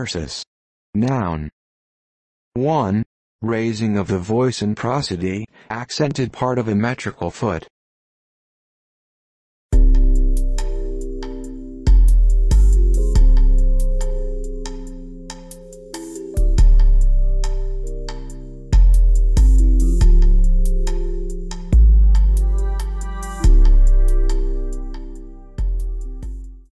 Tarsus. Noun. 1. Raising of the voice in prosody, accented part of a metrical foot.